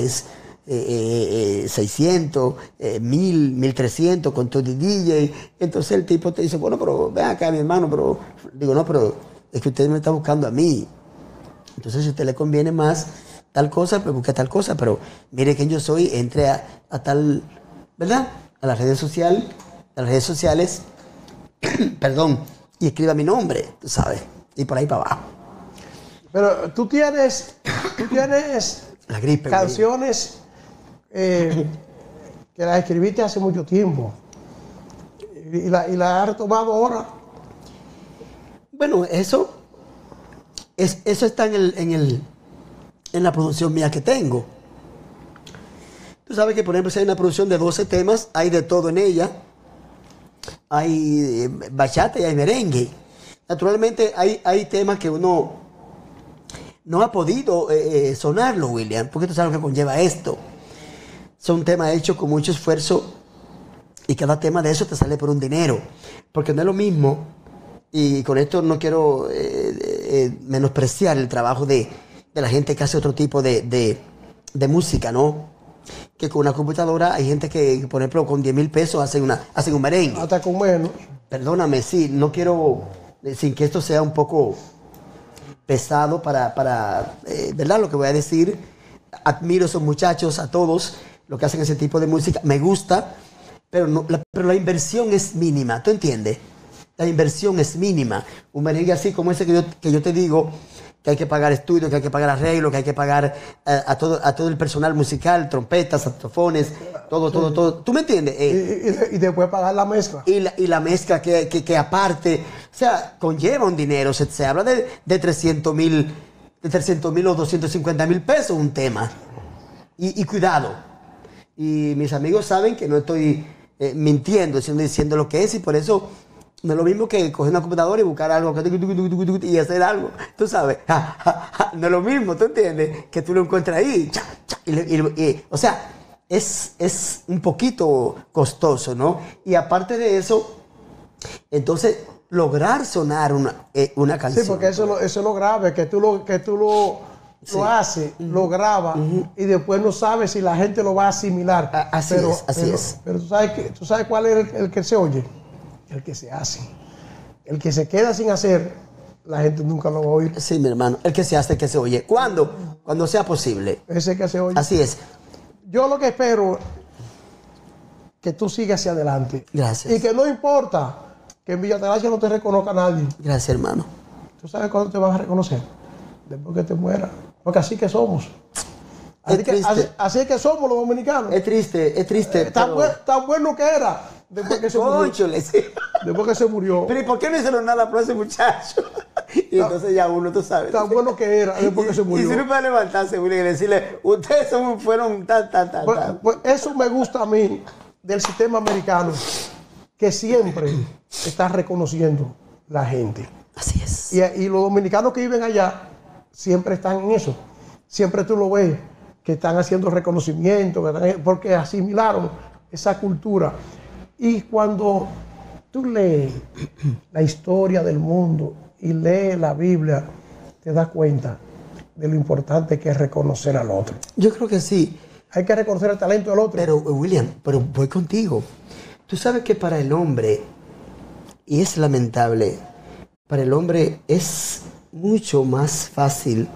600, 1,300 con todo el DJ, entonces el tipo te dice, bueno, pero ven acá, mi hermano, pero digo, no, pero es que usted me está buscando a mí. Entonces si a usted le conviene más tal cosa, pues busque tal cosa, pero mire quién yo soy, entre a tal, ¿verdad? A las redes sociales, perdón, y escriba mi nombre, tú sabes, y por ahí para abajo.
Pero tú tienes
la gripe,
canciones que las escribiste hace mucho tiempo y la has retomado ahora.
Bueno, eso está en la producción mía que tengo. Tú sabes que, por ejemplo, si hay una producción de 12 temas, hay de todo en ella. Hay bachata y hay merengue. Naturalmente, hay temas que uno no ha podido sonarlo, William, porque tú sabes lo que conlleva esto. Son temas hechos con mucho esfuerzo y cada tema de eso te sale por un dinero. Porque no es lo mismo, y con esto no quiero menospreciar el trabajo de la gente que hace otro tipo de música, ¿no? Que con una computadora hay gente que, por ejemplo, con 10,000 pesos hacen un merengue.
Hasta con menos.
Perdóname, sí, no quiero, sin que esto sea un poco pesado para ¿verdad? Lo que voy a decir. Admiro a esos muchachos, a todos, los que hacen ese tipo de música. Me gusta, pero la inversión es mínima, ¿tú entiendes? La inversión es mínima. Un merengue así como ese que yo te digo, que hay que pagar estudios, que hay que pagar arreglos, que hay que pagar a todo el personal musical, trompetas, saxofones, todo. ¿Tú me entiendes?
Y después pagar la mezcla.
Y la mezcla que aparte, o sea, conlleva un dinero. Se habla de 300,000 o 250,000 pesos un tema. Y cuidado. Y mis amigos saben que no estoy mintiendo, diciendo lo que es, y por eso... No es lo mismo que coger una computadora y buscar algo y hacer algo, tú sabes. No es lo mismo, ¿tú entiendes? Que tú lo encuentres ahí. O sea, es un poquito costoso, ¿no? Y aparte de eso, entonces, lograr sonar una canción.
Sí, porque eso es lo grave, que tú lo haces, lo grabas y después no sabes si la gente lo va a asimilar.
Así es.
Pero tú sabes cuál es el que se oye. El que se hace. El que se queda sin hacer, la gente nunca lo va a oír.
Sí, mi hermano. El que se hace, el que se oye. ¿Cuándo? Cuando sea posible.
Ese que se oye.
Así es.
Yo lo que espero que tú sigas hacia adelante.
Gracias.
Y que no importa que en Villa Altagracia no te reconozca nadie.
Gracias, hermano.
¿Tú sabes cuándo te van a reconocer? Después que te mueras. Porque así que somos. Así es que somos los dominicanos.
Es triste.
Tan bueno que era. Después que se murió.
Sí.
Después que se murió.
Pero ¿y por qué no hicieron nada por ese muchacho? Y entonces ya uno, tú sabes.
Tan bueno que era después que se murió.
Y si no puede levantarse, William, y decirle, ustedes fueron tan.
Pues eso me gusta a mí del sistema americano, que siempre está reconociendo la gente.
Así es.
Y los dominicanos que viven allá siempre están en eso. Siempre tú lo ves, que están haciendo reconocimiento, porque asimilaron esa cultura. Y cuando tú lees la historia del mundo y lees la Biblia, te das cuenta de lo importante que es reconocer al otro.
Yo creo que sí.
Hay que reconocer el talento del otro.
Pero, William, voy contigo. Tú sabes que para el hombre, y es lamentable, para el hombre es mucho más fácil,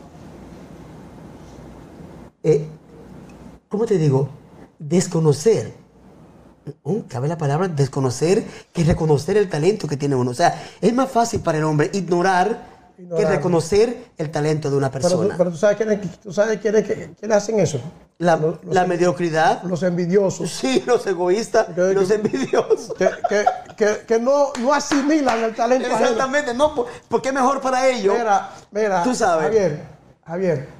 ¿cómo te digo? Desconocer. Cabe la palabra desconocer que reconocer el talento que tiene uno. O sea, es más fácil para el hombre ignorar que reconocer el talento de una persona.
Pero tú sabes quiénes hacen eso.
La mediocridad.
Los envidiosos.
Sí, los egoístas, los envidiosos.
Que no asimilan el talento.
Exactamente, no, porque es mejor para ellos.
Mira,
tú sabes.
Javier,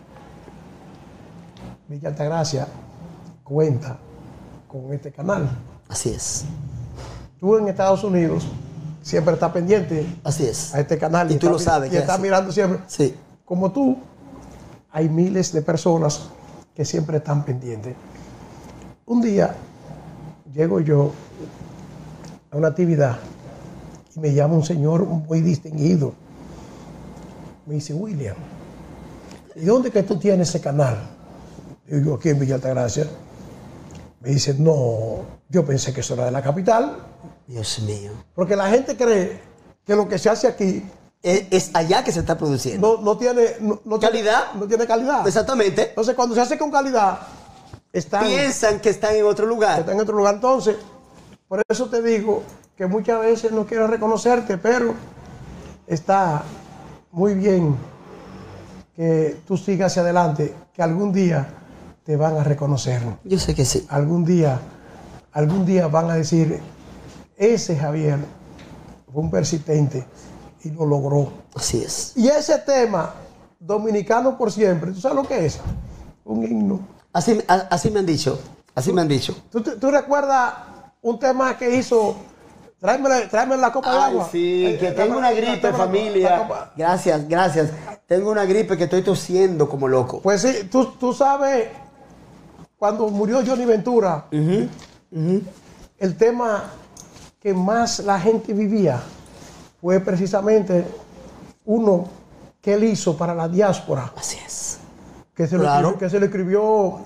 Villa Altagracia cuenta con este canal.
Así es.
Tú en Estados Unidos siempre estás pendiente.
Así es.
A este canal.
Y tú lo sabes.
Y estás mirando siempre.
Sí.
Como tú, hay miles de personas que siempre están pendientes. Un día llego yo a una actividad y me llama un señor muy distinguido. Me dice, William, ¿y dónde que tú tienes ese canal? Digo, aquí en Villa Altagracia. Me dice, no, yo pensé que eso era de la capital.
Dios mío.
Porque la gente cree que lo que se hace aquí
es allá que se está produciendo.
No tiene
calidad.
No tiene calidad.
Exactamente.
Entonces, cuando se hace con calidad,
piensan que están en otro lugar.
Están en otro lugar. Entonces, por eso te digo que muchas veces no quiero reconocerte, pero está muy bien que tú sigas hacia adelante, que algún día te van a reconocer.
Yo sé que sí.
Algún día van a decir, ese Javier fue un persistente y lo logró.
Así es.
Y ese tema, Dominicano por Siempre, ¿tú sabes lo que es? Un himno.
Así me han dicho. Así me han dicho.
¿Tú recuerdas un tema que hizo? Tráeme la copa de agua.
Sí, que tengo una gripe, familia. Gracias. Tengo una gripe que estoy tosiendo como loco.
Pues sí, tú sabes, cuando murió Johnny Ventura, el tema que más la gente vivía fue precisamente uno que él hizo para la diáspora.
Así es.
Que se lo escribió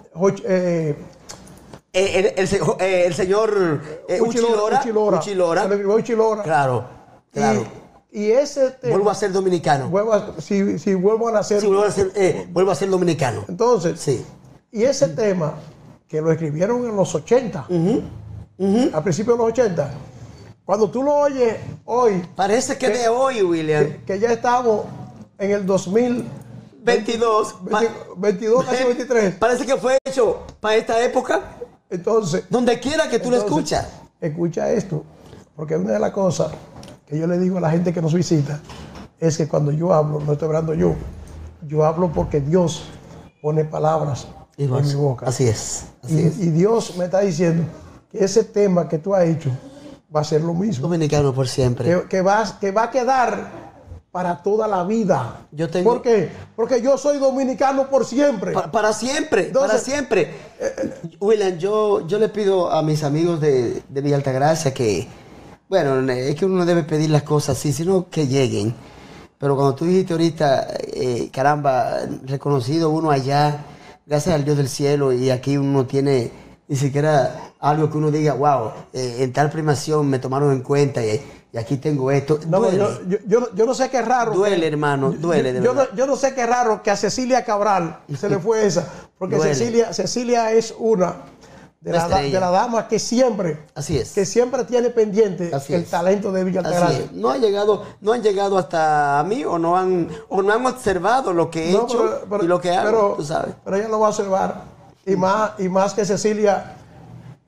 el señor Uchilora. Se lo
escribió Uchilora.
Claro.
Y ese tema,
vuelvo a ser dominicano.
Si vuelvo a nacer.
Vuelvo a ser dominicano.
Entonces,
sí.
Y ese tema, que lo escribieron en los 80, a principios de los 80, cuando tú lo oyes hoy...
Parece que de hoy, William.
Que ya estamos en el 2022, casi 23.
Parece que fue hecho para esta época.
Entonces...
Donde quiera que tú lo escuchas.
Escucha esto, porque una de las cosas que yo le digo a la gente que nos visita es que cuando yo hablo, no estoy hablando yo hablo porque Dios pone palabras en mi boca.
Así es.
Y Dios me está diciendo que ese tema que tú has hecho va a ser lo mismo.
Dominicano por siempre.
Que va a quedar para toda la vida. ¿Por qué? Porque yo soy dominicano por siempre.
Para siempre. Entonces, para siempre. William, yo le pido a mis amigos de Villa Altagracia que, bueno, es que uno no debe pedir las cosas así, sino que lleguen. Pero cuando tú dijiste ahorita, caramba, reconocido uno allá, gracias al Dios del cielo, y aquí uno no tiene ni siquiera algo que uno diga, wow, en tal primación me tomaron en cuenta y aquí tengo esto. Duele.
Yo no sé qué raro.
Duele, hermano, duele.
Yo no sé qué raro que a Cecilia Cabral se le fue esa, porque Cecilia es una de las damas que siempre,
así es,
que siempre tiene pendiente el talento de Villa Altagracia.
No han llegado hasta mí o no han observado lo que he hecho y lo que hago, tú sabes.
Pero ella lo va a observar. Y más que Cecilia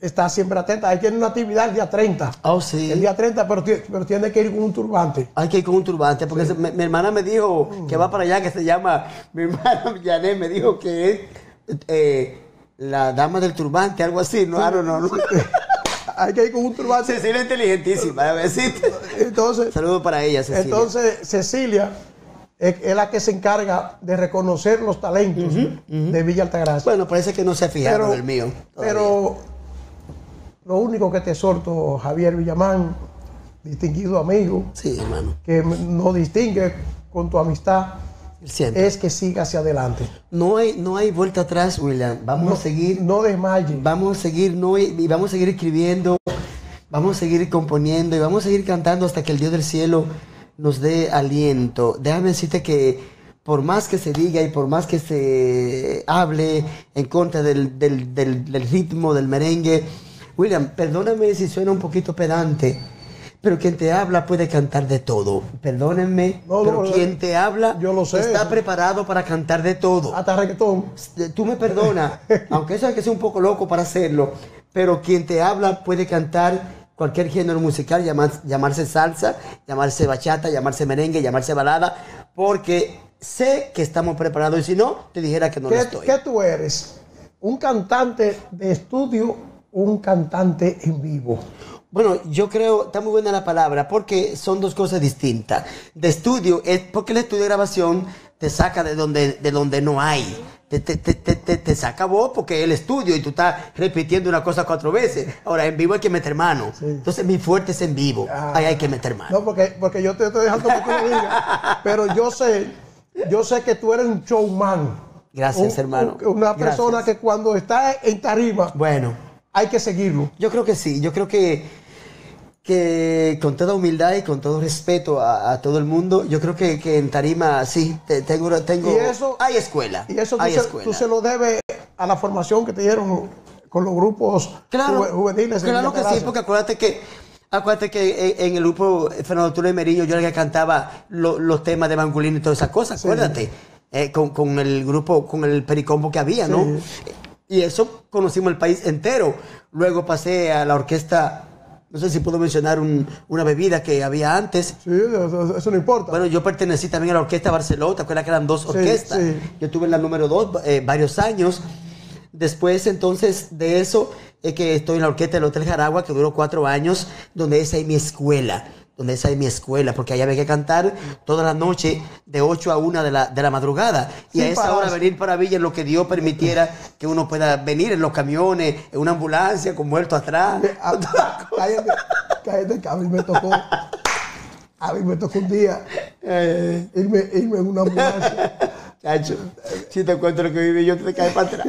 está siempre atenta. Ahí tiene una actividad el día 30.
Oh, sí.
El día 30, pero tiene que ir con un turbante.
Hay que ir con un turbante, porque mi hermana me dijo que va para allá, que se llama, mi hermana Janet me dijo que es la dama del turbante, algo así, no, no.
Hay que ir con un turbante.
Cecilia es inteligentísima, besito.
Entonces,
saludos para ella, Cecilia.
Entonces, Cecilia es la que se encarga de reconocer los talentos de Villa Altagracia.
Bueno, parece que no se ha fijado del mío.
Pero lo único que te exhorto, Javier Villamán, distinguido amigo,
sí, hermano,
que nos distingue con tu amistad,
siempre,
es que siga hacia adelante.
No hay vuelta atrás, William. Vamos a seguir.
No desmayes.
Vamos a seguir, y vamos a seguir escribiendo, vamos a seguir componiendo y vamos a seguir cantando hasta que el Dios del cielo nos dé aliento. Déjame decirte que por más que se diga y por más que se hable en contra del ritmo del merengue, William, perdóname si suena un poquito pedante, pero quien te habla puede cantar de todo. Perdónenme, pero quien te habla
yo lo sé,
está preparado para cantar de todo.
Hasta reggaetón.
Tú me perdonas, aunque eso hay que ser un poco loco para hacerlo, pero quien te habla puede cantar cualquier género musical, llamarse salsa, llamarse bachata, llamarse merengue, llamarse balada, porque sé que estamos preparados y si no, te dijera que no lo estoy.
¿Qué tú eres? ¿Un cantante de estudio o un cantante en vivo?
Bueno, yo creo, está muy buena la palabra, porque son dos cosas distintas. De estudio, es porque el estudio de grabación te saca de donde no hay. Te saca vos porque es el estudio y tú estás repitiendo una cosa 4 veces. Ahora, en vivo hay que meter mano. Sí. Entonces, mi fuerte es en vivo. Ahí hay que meter mano.
No, porque yo te estoy dejando que tú lo digas. Pero yo sé que tú eres un showman.
Gracias, hermano.
Una persona que cuando está en tarima,
bueno, hay
que seguirlo.
Yo creo que sí. Yo creo que con toda humildad y con todo respeto a todo el mundo, yo creo que en tarima sí, tengo
¿Y eso,
hay escuela.
Y eso tú se lo debes a la formación que te dieron con los grupos juveniles.
Claro que sí, porque acuérdate que en el grupo Fernando Arturo y Meriño yo era que cantaba los temas de Mangulín y todas esas cosas, sí. Acuérdate, con el grupo, con el pericombo que había, ¿no? Sí. Y eso conocimos el país entero. Luego pasé a la orquesta. No sé si puedo mencionar una bebida que había antes.
Sí, eso no importa.
Bueno, yo pertenecí también a la Orquesta Barceló. ¿Te acuerdas que eran 2 orquestas? Sí. Yo tuve la número 2 varios años. Después, entonces, de eso, es que estoy en la Orquesta del Hotel Jaragua, que duró 4 años, donde esa es mi escuela. Porque allá había que cantar toda la noche de 8 a 1 de la madrugada. Y a esa hora venir para Villa en lo que Dios permitiera que uno pueda venir en los camiones, en una ambulancia, con muerto atrás.
Cállate, que a mí me tocó un día irme en una ambulancia.
Chacho, si te cuento lo que viví yo, te caes para atrás.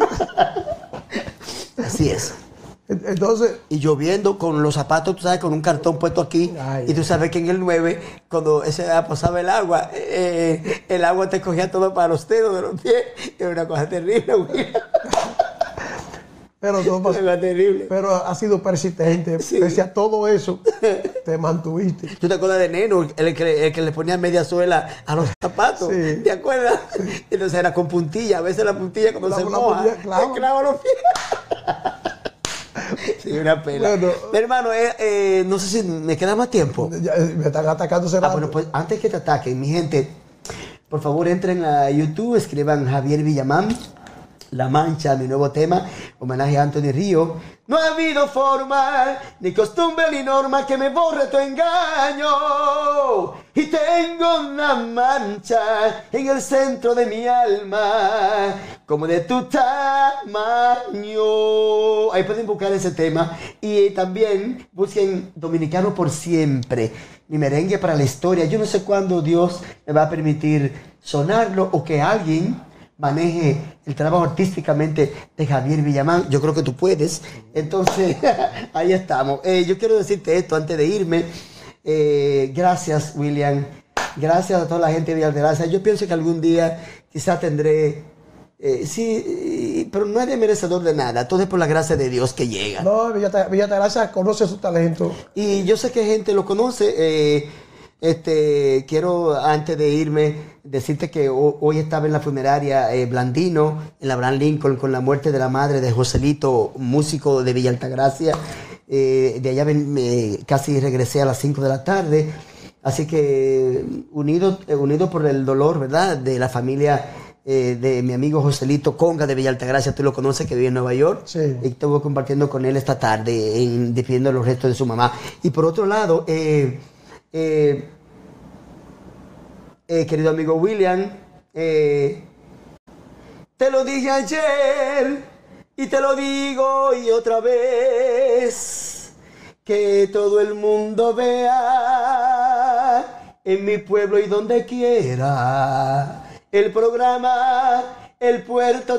Así es.
Entonces,
y lloviendo con los zapatos, tú sabes, con un cartón puesto aquí. Y tú sabes que en el 9, cuando pasaba el agua te cogía todo para los dedos de los pies. Era una cosa terrible, güey.
Pero ha sido persistente. Sí. Pese a todo eso, te mantuviste.
¿Tú te acuerdas de Neno, el que le ponía media suela a los zapatos? Sí. ¿Te acuerdas? Sí. Entonces era con puntilla. A veces la puntilla cuando se moja, clava los pies. Sí, una pena. Bueno, hermano, no sé si me queda más tiempo.
Me están atacando cerrado.
Bueno, pues antes que te ataquen, mi gente, por favor entren a YouTube, escriban Javier Villamán, La Mancha, mi nuevo tema, homenaje a Anthony Río. No ha habido forma, ni costumbre, ni norma que me borre tu engaño. Y tengo una mancha en el centro de mi alma, como de tu tamaño. Ahí pueden buscar ese tema. Y también busquen Dominicano por Siempre, mi merengue para la historia. Yo no sé cuándo Dios me va a permitir sonarlo o que alguien maneje el trabajo artísticamente de Javier Villamán. Yo creo que tú puedes. Entonces, ahí estamos. Yo quiero decirte esto antes de irme. Gracias, William. Gracias a toda la gente de Villa Altagracia. Yo pienso que algún día quizá tendré... sí, pero no es merecedor de nada. Todo es por la gracia de Dios que llega.
No, Villa Altagracia conoce su talento.
Y yo sé que gente lo conoce. Quiero, antes de irme, decirte que hoy estaba en la funeraria Blandino, en la Abraham Lincoln, con la muerte de la madre de Joselito, músico de Villa Altagracia. De allá casi regresé a las 5 de la tarde. Así que unido por el dolor, ¿verdad?, de la familia de mi amigo Joselito Conga de Villa Altagracia, tú lo conoces, que vive en Nueva York.
Sí.
Y estuve compartiendo con él esta tarde, despidiendo los restos de su mamá. Y por otro lado, querido amigo William, te lo dije ayer y te lo digo y otra vez, que todo el mundo vea en mi pueblo y donde quiera el programa El Puerto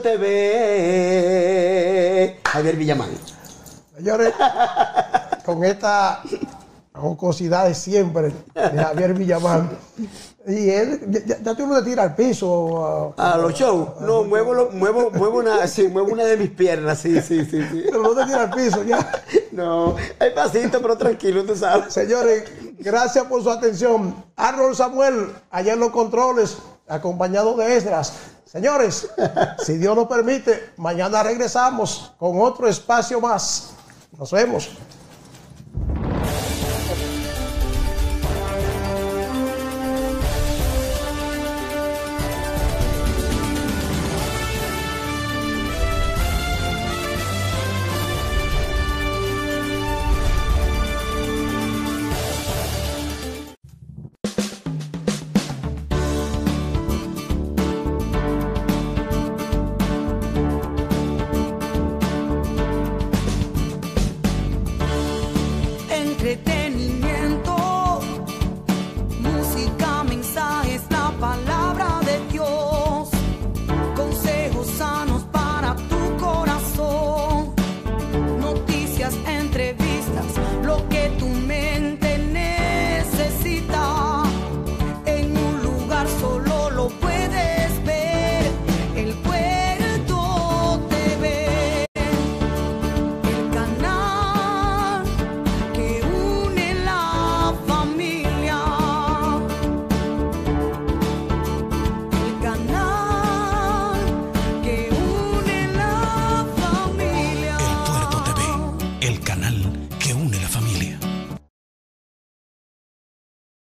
TV. Javier Villamán.
Señores, con esta jocosidad de siempre de Javier Villamán, y él ya tú no te tiras al piso
a los shows. No, muevo una de mis piernas, sí.
Pero no te tiras al piso ya.
No, hay pasito, pero tranquilo, tú sabes.
Señores, gracias por su atención. Arnold Samuel, allá en los controles, acompañado de Esdras. Señores, si Dios nos permite, mañana regresamos con otro espacio más. Nos vemos.